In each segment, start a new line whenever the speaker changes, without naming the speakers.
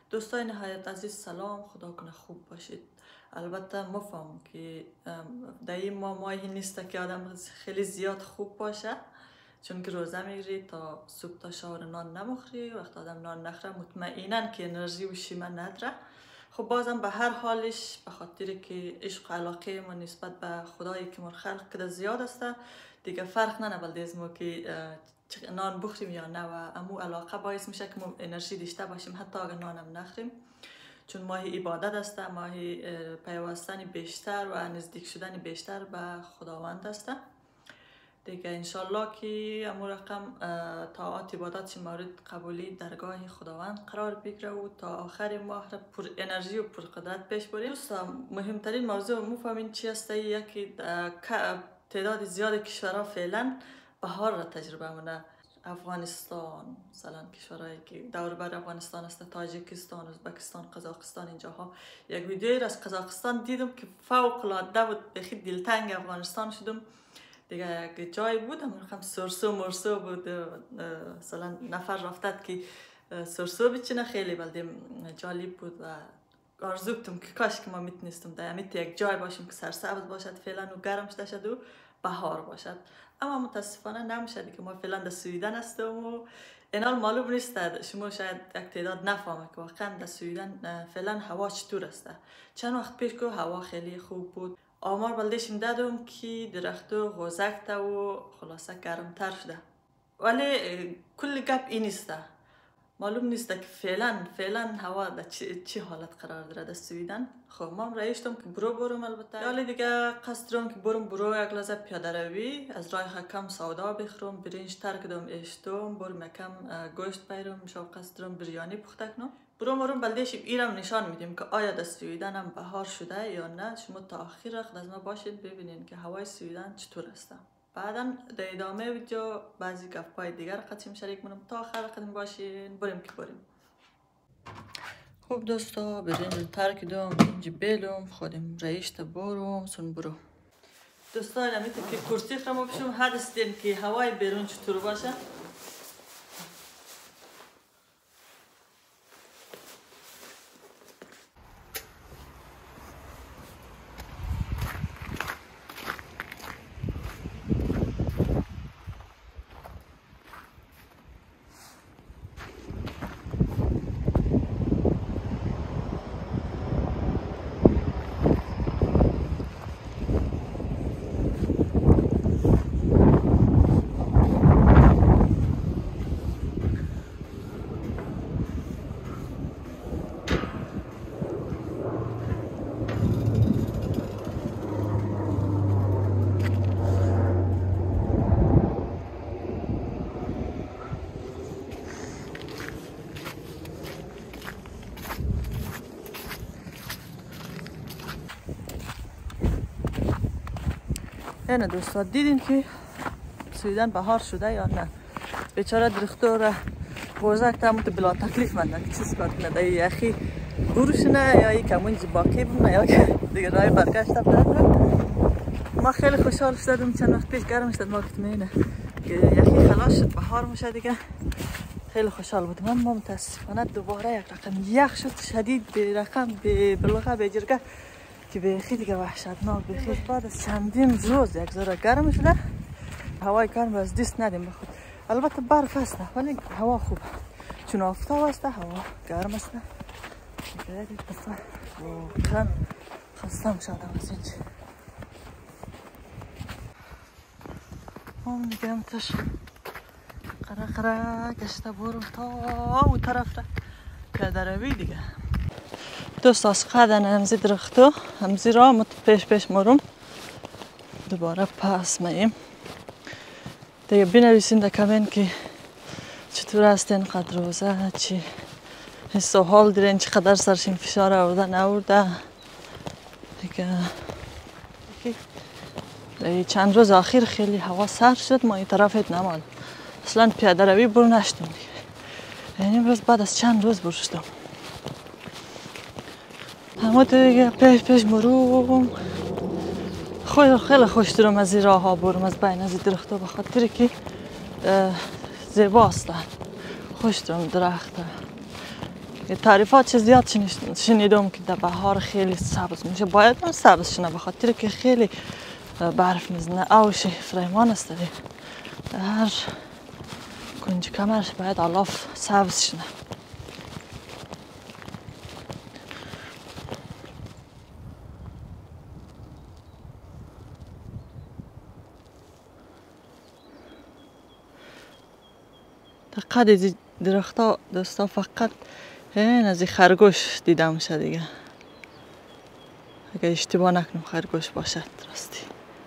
دوستای نهایت عزیز سلام، خدا کنه خوب باشید. البته مفهم که در این ماهی نیست که آدم خیلی زیاد خوب باشه، چون که روزه میگیری تا صبح تا شام نان نمخری. وقت آدم نان نخوره مطمئنا که انرژی و شیمه نداره. خب بازم به هر حالش به خاطر که عشق و علاقه ما نسبت به خدایی که ما خلق کرده زیاد است، دیگه فرق نمیکنه از ما که نان بخوریم یا نه، و امو علاقه باعث میشه که ما انرژی داشته باشیم حتی اگر نانم نخوریم، چون ماهی عبادت است، ماهی پیوستن بیشتر و نزدیک شدن بیشتر به خداوند است. دیگه انشالله که امو رقم طاعات عبادت مورد قبولی درگاه خداوند قرار بگیره و تا آخر ماه پر انرژی و پر قدرت پیش بریم. دوستان مهمترین موضوع مفهمین چی است؟ یکی تعداد زیاد کشورها فعلا بهار را تجربه مونه. افغانستان مثلا، کشورهایی که دور بر افغانستان است، تاجیکستان، ازبکستان، قزاقستان، اینجاها یک ویدیویی از قزاقستان دیدم که فوق العاده بود، بخی دلتنگ افغانستان شدم. دیگه یک جای بود هم سرسو مرسو بود، مثلا نفر رفتد که سرسو بچینه، خیلی بلدیم جالب بود و آرزو کردم که کاش که ما میتونستم در امیت یک جای باشیم که سرسبز باشد فعلا و گرم شد و بهار باشد. اما متاسفانه نمیشه که ما فعلا در سویدن هستیم و اینال معلوم نیست. شما شاید یک تعداد نفهمه که واقعا در سویدن فعلا هوا چطور است. چند وقت پیش که هوا خیلی خوب بود، آمار بلدشم دادم که درختو غوزکته و خلاصه گرمتر شده، ولی کل گپ این نیست. معلوم نیست که فعلا هوا در چه حالت قرار داره در سویدن. خب ما رایشتم که برم البته، ولی دیگه قصد دارم که برم یک لحظه پیاده روی از راه کم سودا بخورم، برنج ترکدم اشتم، برم یکم گوشت بیرم، شب قصد دارم بریانی پخته کنم. برم بلدیشم ایرم نشان میدیم که آیا در سویدن هم بهار شده یا نه. شما تا آخر وقت از ما باشید ببینین که هوای سویدن چطور است. بعدا در ادامه ویدیو بعضی گپ‌های دیگر قطعی شریک کنم. تا آخر قدم باشین. بریم. خوب دوستا، برنج ترکیدم، اینجا بیلم خودم رایشت برم سون برو. دوستا نمیتونم که کرسی خرم بشم، حدستین که هوای بیرون چطور باشه. اینه دوستا، دیدین که سویدن بهار شده یا نه؟ بیچاره درختو را بوزک تامت بلا تکلیف مندن که چیز کار کنه، در یخی بروشنه یا یک کمونج باقی بمونه یا که دیگه رای برگشت بردن. ما خیلی خوشحال شدم چند وقت پیش گرم شد، ما مطمئنه که یخی خلاص شد بهار میشه دیگه. خیلی خوشحال بودم، اما متاسفانه دوباره یک رقم یخ شد شدید، به رقم به بلغه به جرگه که بخی دیگه وحشتناک. بخی بعد از چندین روز یک ذره گرم شده، هوای گرم از دست ندیم بخود. البته برف است ولی هوا خوبه، چون آفتاب است هوا گرم است. دیگه واقعا خستم شدم از اینجا. هم دیگه همتش قره گشته برم تا او طرف را پیاده روی دیگه. دوست از قدن همزی درختو همزی را مت پیش مرم دوباره پس میم دیگه بنویسین در کامنت که چطور هستین، قدر روزه چی حس و حال دارین، چقدر سرشین فشار آورده نورده دیگه. چند روز آخر خیلی هوا سرد شد، ما این طرف نمال اصلا پیاده روی برو نشتم دیگه. یعنی امروز بعد از چند روز برشتم. همه دیگه پیش مرم. خیلی خوش دارم از این راه ها برم، از بین از این درخت ها، بخاطر که زیباست. خوش دارم درخت تعریفات چه زیاد شنیدم که در بهار خیلی سبز میشه. باید هم سبز شنه به خاطر که خیلی برف میزنه. اوش فریمان است در هر کنج کمرش باید الاف سبز شنه. قد از درختا دوستا فقط از خرگوش دیده میشه دیگه. اگر اشتباه نکنم خرگوش باشد راستی.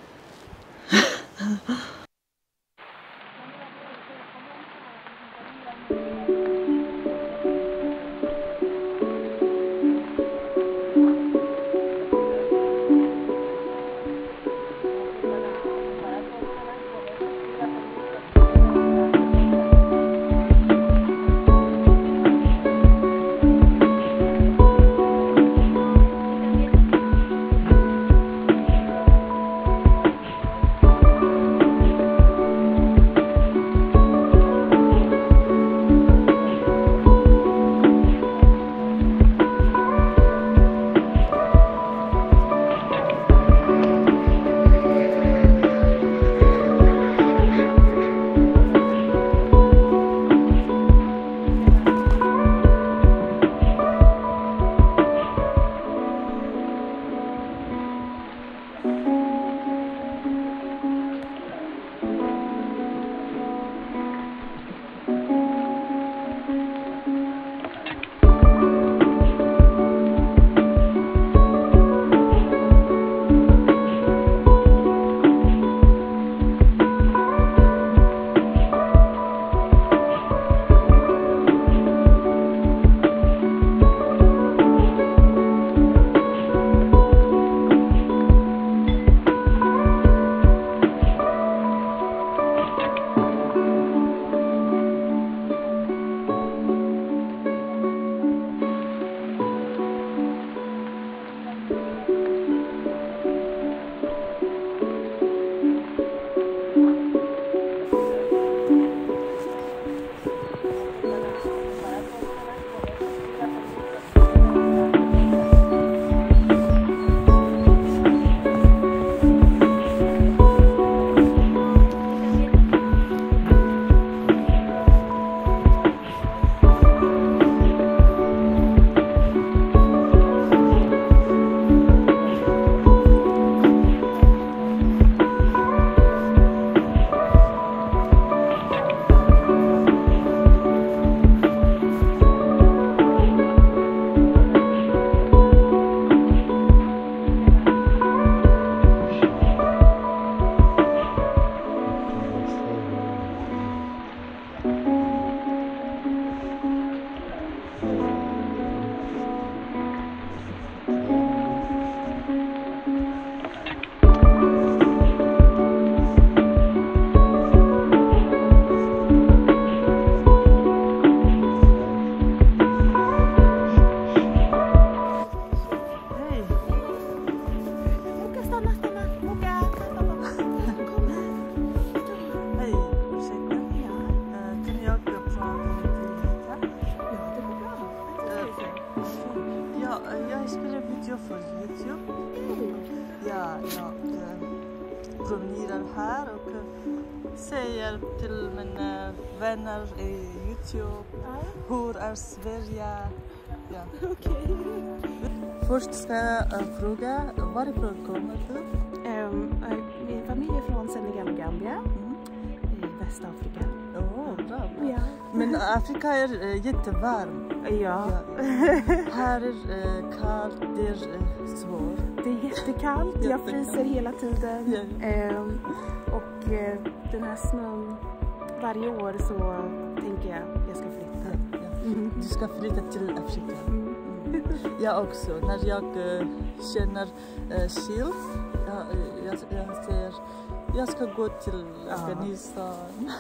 promenerar här och säger till mina vänner i YouTube hur är Sverige. Ja.
Okej.
Först ska jag fråga, varifrån kommer du?
Min familj är från Senegal och Gambia i Västafrika.
Bra.
Ja.
Men Afrika är jättevarmt.
Ja.
Här är kallt, det är svårt.
Det är jättekallt, jag fryser hela tiden.
Ja.
Och den här snön, varje år så tänker jag ska flytta.
Ja. Du ska flytta till Afrika. Jag också. När jag känner kyl, jag säger jag ska gå till Afghanistan.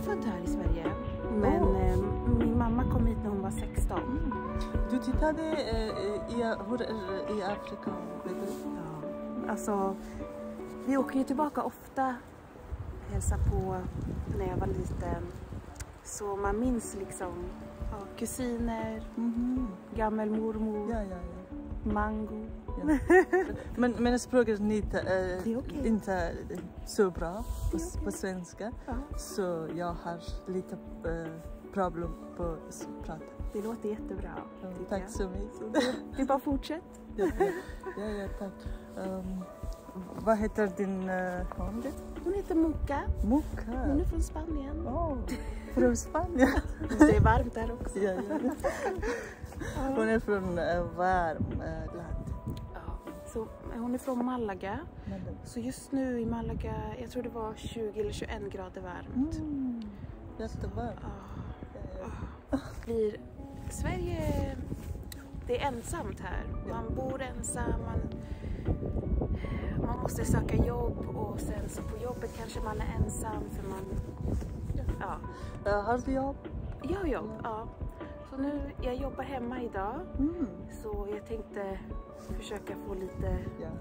född här i Sverige. Men min mamma kom hit när hon var 16.
Du tittade hur är i Afrika? Vet du?
Ja, alltså vi åker ju tillbaka ofta, hälsa på när jag var liten. Så man minns liksom kusiner, gammelmormor, mango.
Ja. Men språket
är
inte så bra på svenska.
Ja.
Så jag har lite problem på att prata.
Det låter jättebra.
Tack
jag.
så mycket.
Du bara fortsätt.
Ja, tack. Vad heter din hund?
Hon heter Moka.
Moka?
Hon är från Spanien.
Från Spanien?
Det är varmt där också.
Ja. Hon är från varm land.
Ja, så hon är från Malaga. Så just nu i Malaga, jag tror det var 20 eller 21 grader varmt.
Jättevarmt.
Blir Sverige, det är ensamt här. Man bor ensam, man måste söka jobb och sen så på jobbet kanske man är ensam för man... Ja.
Har du jobb?
Jag har jobb, ja. Så nu, jag jobbar hemma idag. Så jag tänkte försöka få lite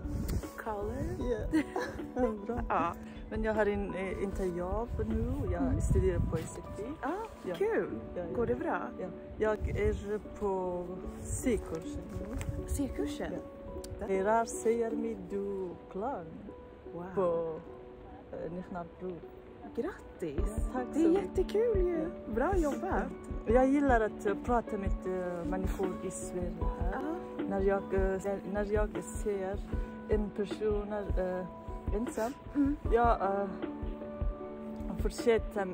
color.
Yeah. Bra.
Ja.
Men jag har inte jobb nu. Jag studerar på SFI.
Ja, kul.
Ja.
Går det bra?
Ja. Jag är på C-kursen nu.
C-kursen?
Ja. Lärare säger mig du klar på nationalprov.
Grattis!
Ja, tack
det är
så
jättekul ju. Ja. Bra jobbat!
Jag gillar att prata med människor i Sverige här. När jag ser en person ensam, jag fortsätter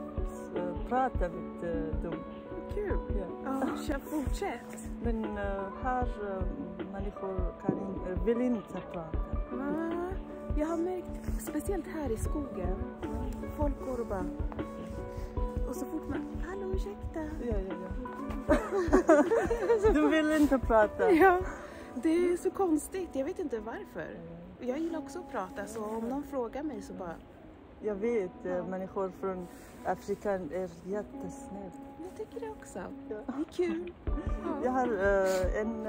prata med dem.
Kul! Ja, fortsätt!
Men här människor vill inte prata.
Jag har märkt, speciellt här i skogen, folk går och bara... Och så fort man... Hallå, ursäkta!
Ja. Du vill inte prata?
Ja, det är så konstigt. Jag vet inte varför. Jag gillar också att prata, så om någon frågar mig så bara...
Jag vet, människor från Afrika är jättesnälla.
Jag tycker det också. Ja. Det är kul. Ja.
Jag har en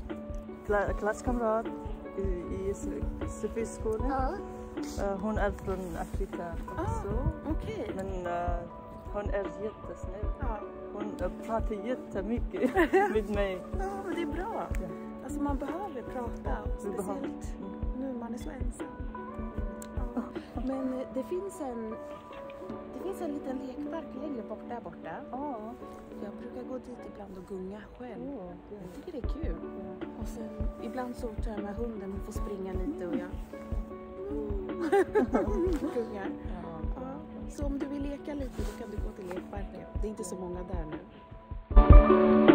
klasskamrat i SFI-skolan.
Ja.
Hon är från Afrika också.
Okej.
Men hon är jättesnäll.
Ja.
Hon pratar jättemycket med mig.
Ja, men det är bra. Ja. Alltså man behöver prata. Speciellt nu man är så ensam. Ja. Men det finns en liten lekpark längre bort där borta. Jag brukar gå dit ibland och gunga själv. Jag tycker det är kul. Och sen ibland så tar jag med hunden och får springa lite och jag gungar. Ja. Så om du vill leka lite då kan du gå till lekparken. Det är inte så många där nu.